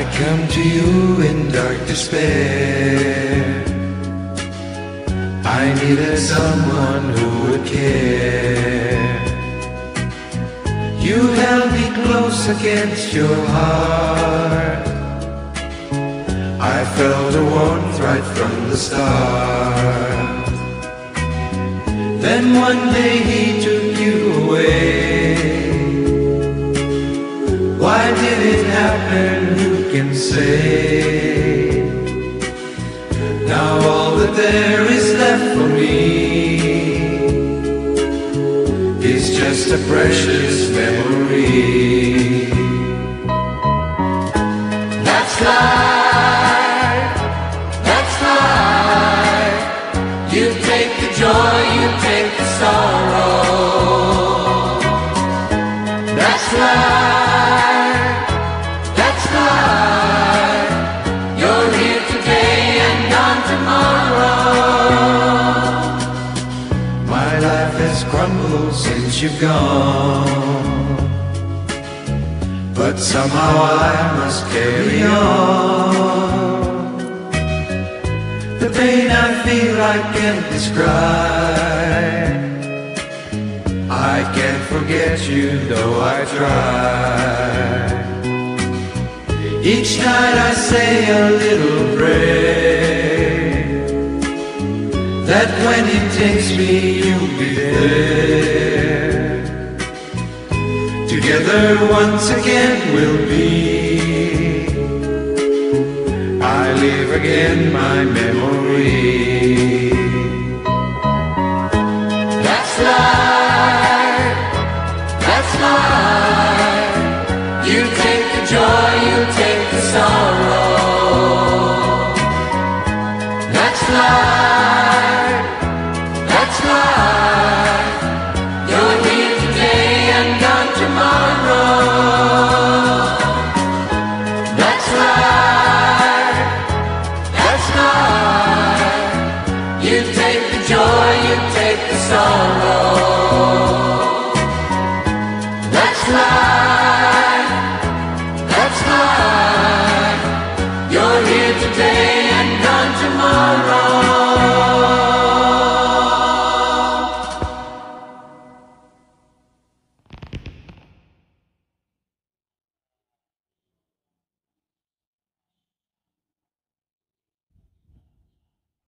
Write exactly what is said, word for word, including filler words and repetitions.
I come to you in dark despair. I needed someone who would care. You held me close against your heart. I felt a warmth right from the start. Then one day he took you away. Why did it happen? Who can say? Now all that there is left for me is just a precious memory. That's life, that's life. You take the joy, you take the sorrow. That's life, that's life. You're here today and gone tomorrow. My life has crumbled since you've gone, but somehow I must carry on. The pain I feel I can't describe. I can't forget you though I try. Each night I say a little prayer that when it takes me you'll be there. Together once again we'll be. I live again my memory. That's life, that's life. You take the joy, you take the sorrow. That's life, that's life. You're here today and gone tomorrow. That's life, that's life. You take the joy, you take the sorrow.